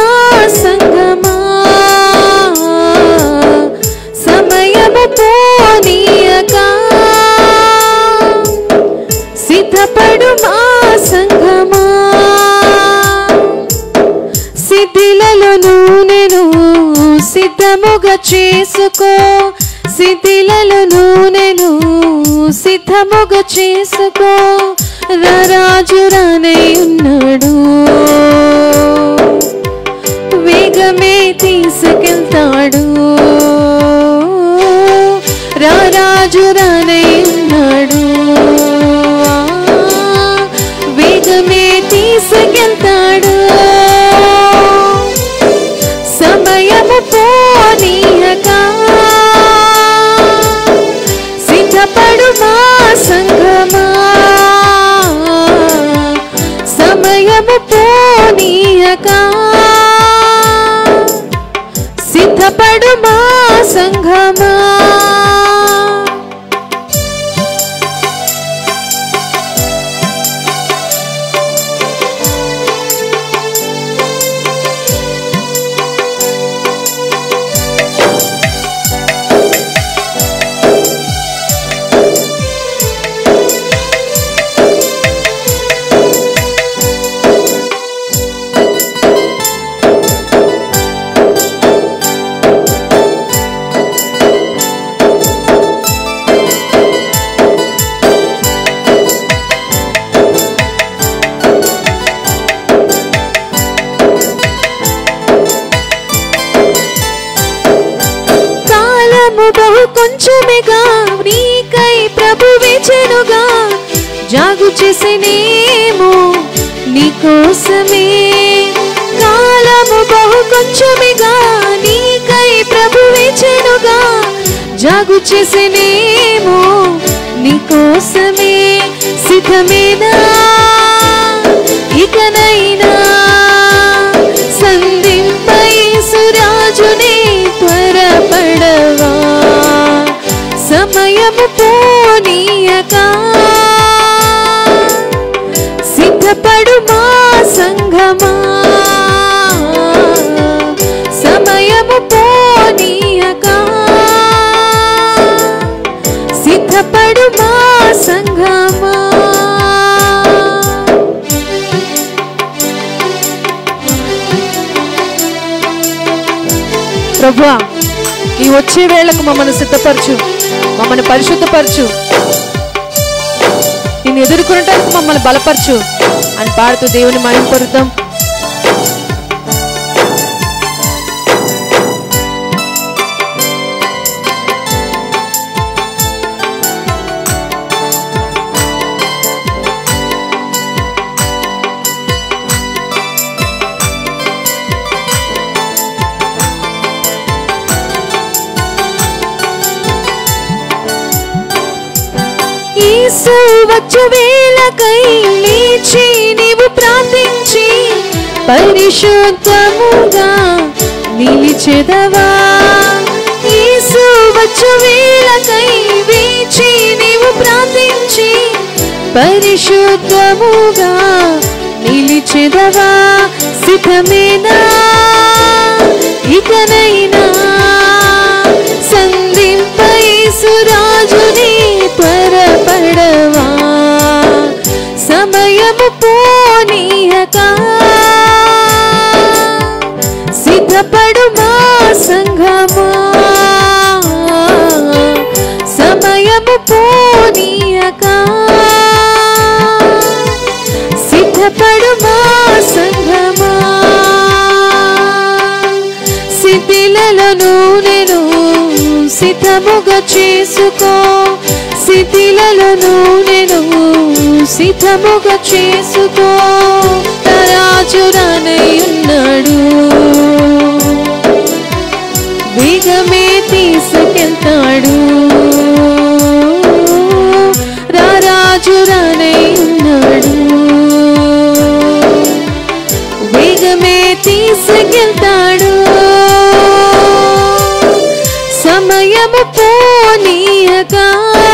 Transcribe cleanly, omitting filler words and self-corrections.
సంగమా సమయము పోనీయక సిద్ధపడు మా సంగమా సిద్ధిలలో నూనెను సిద్ధముగా చేసుకో సిద్ధిలలో నూనెను సిద్ధముగా చేసుకో రారాజు రానై ఉన్నాడు వేగమే తీసుకెళ్తాడు రారాజు రానై ఉన్నాడు వేగమే తీసుకెళ్తాడు సమయము పోనీయక సిద్ధపడు మా సంగమా సమయము పోనీయక సిద్ధపడు మా సంగమా బహు కొంచెమేగా నీకై ప్రభు వేచెనుగా జాగు చేసినేమో నీకోసమే కాలము బహు కొంచెమేగా నీకై ప్రభు వేచెనుగా జాగు చేసినేమో నీకోసమే సిద్ధమేనా ఇకనైనా సంధింపై సురాజునే త్వరపడవా సమయము పోనీయక సిద్ధపడు మా సంగమా సమయము పోనీయక సిద్ధపడు మా సంగమా ప్రభువా ఈ వచ్చే వేళకు మమ్మల్ని సిద్ధపరచు మమ్మల్ని పరిశుద్ధపరచు నిన్ను ఎదుర్కొనడానికి మమ్మల్ని బలపరచు అని పాడుతూ దేవుని మహిమపరుద్దాం. యేసు వచ్చు వేళకై లేచి నీవు ప్రార్థించి పరిశుద్ధముగా నిలిచెదవా యేసు వచ్చు వేళకై వేచి నీవు ప్రార్థించి పరిశుద్ధముగా నిలిచెదవా సిద్ధమేనా ఇకనైనా సంధింపై సురాజుని త్వరపడవా సమయము పోనీయక సిద్ధపడు మా సంగమా సమయము పోనీయక సిద్ధపడు మా సంగమా సిద్ధిలలో నూనెను సిద్ధముగా చేసుకో సిద్ధిలలో నూనెను సిద్ధముగా చేసుకో రాజు రానై ఉన్నాడు వేగమే తీసుకెళ్తాడు రాజు రానై ఉన్నాడు వేగమే తీసుకెళ్తాడు సమయము పోనీయక